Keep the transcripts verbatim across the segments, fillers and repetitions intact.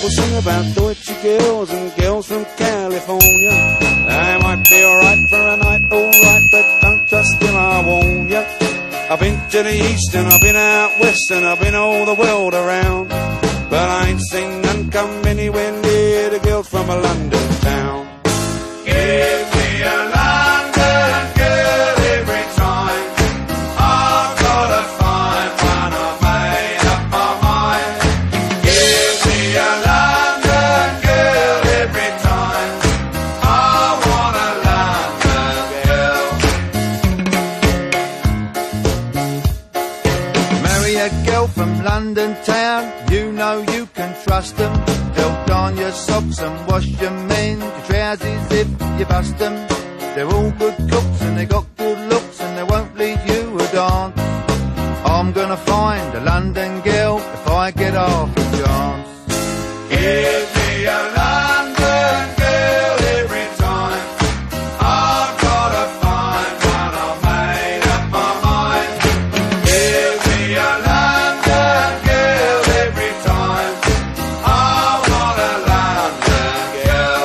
People sing about Deutsche girls and girls from California. They might be alright for a night, alright, but don't trust them, I warn ya. I've been to the east and I've been out west and I've been all the world around, but I ain't seen none come anywhere near the girls from a London town. Give me a London girl every time. I've got to find one, I've made up my mind. Give me a London girl every time. I want a London girl. Marry a girl from London town, you know you can trust them. They'll darn your socks and wash your men, your trousers if you bust them. They're all good cooks and they got good looks and they won't leave you a dance. I'm gonna find a London girl if I get half a chance. Give me a London girl every time. I've got to find one, I've made up my mind. Give me a London girl every time. I want a London girl.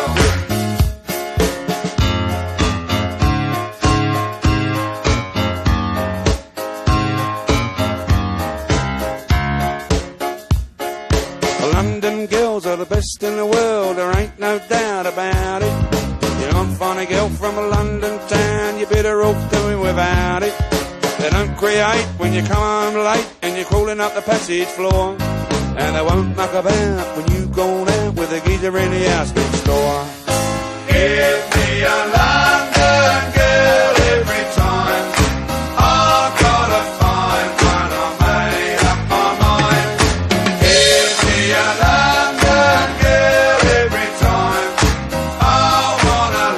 The London girls are the best in the world, there ain't no doubt about it. You don't find a girl from a London town, you're better off doing without it. They don't create when you come home late and you're crawling up the passage floor, and they won't muck about when you go out with a geezer in the house next door. Give me a London girl every time. I've got to find one, I've made up my mind. Give me a London girl every time. I want a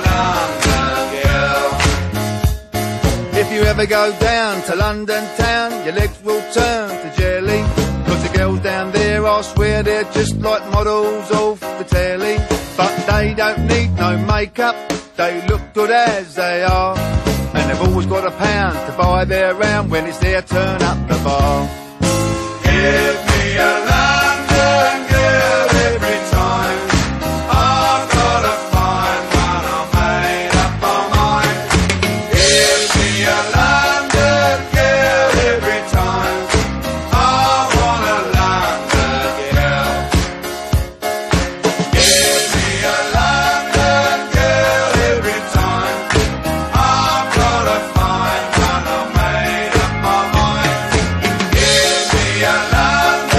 London girl. If you ever go down to London town, your legs will turn to jelly. Cause the girls down there, I swear they're just like models off the telly. But they don't need no makeup, they look good as they are. And they've always got a pound to buy their round when it's their turn up the bar. Give me a London girl every time. I've got to find one, I've made up my mind. Give me a London girl every time. I want a London girl. Give me a London girl every time. I've got to find one, I've made up my mind. Give me a London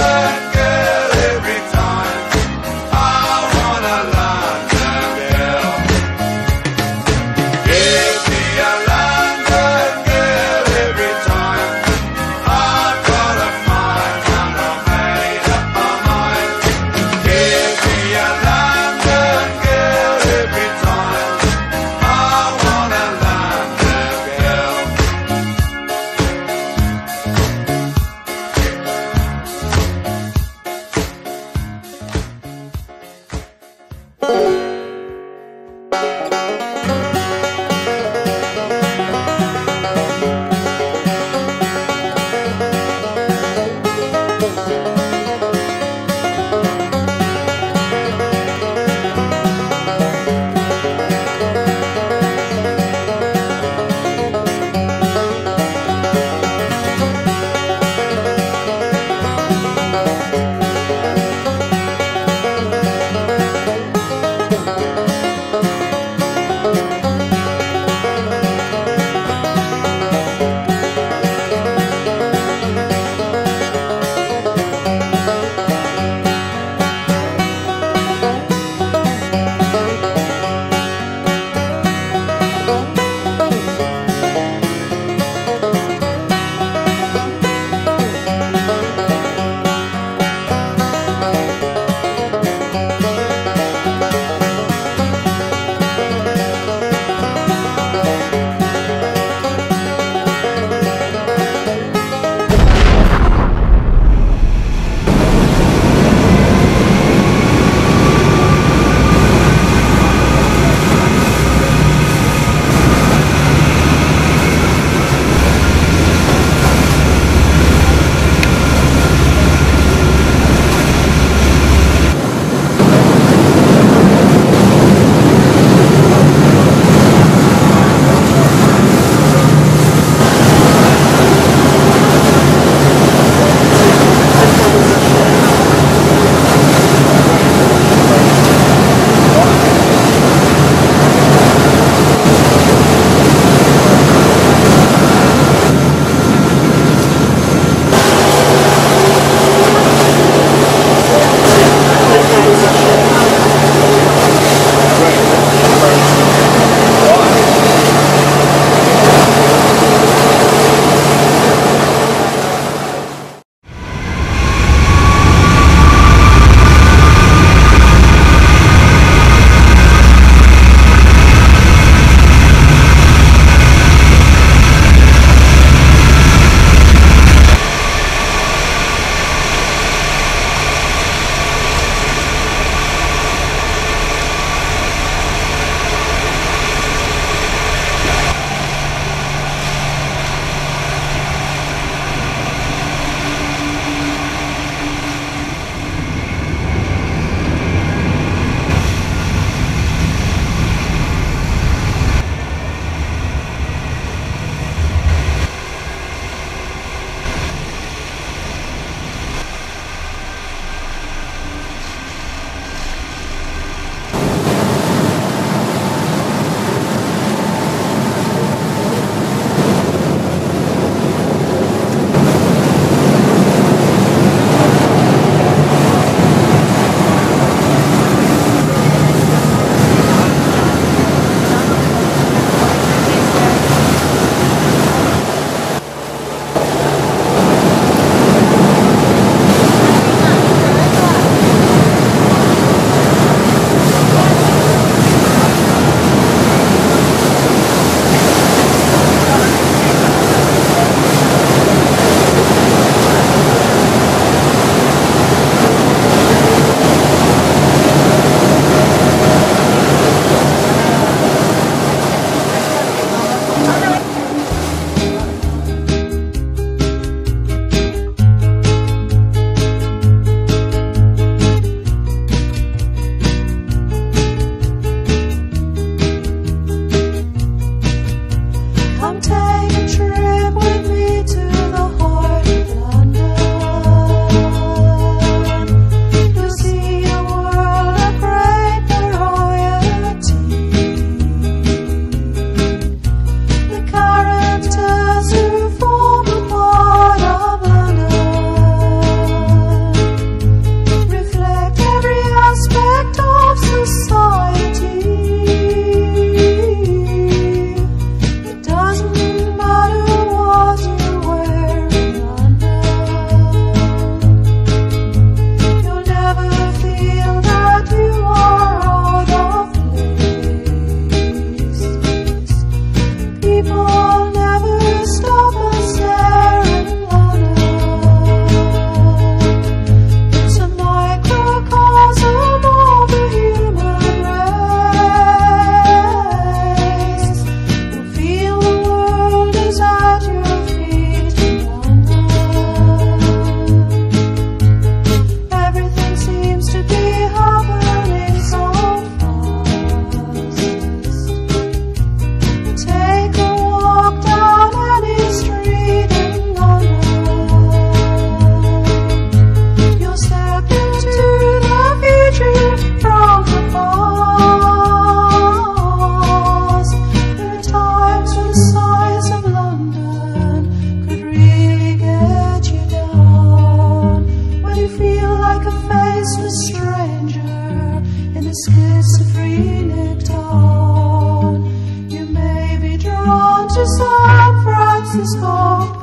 schizophrenic tone. You may be drawn to San Francisco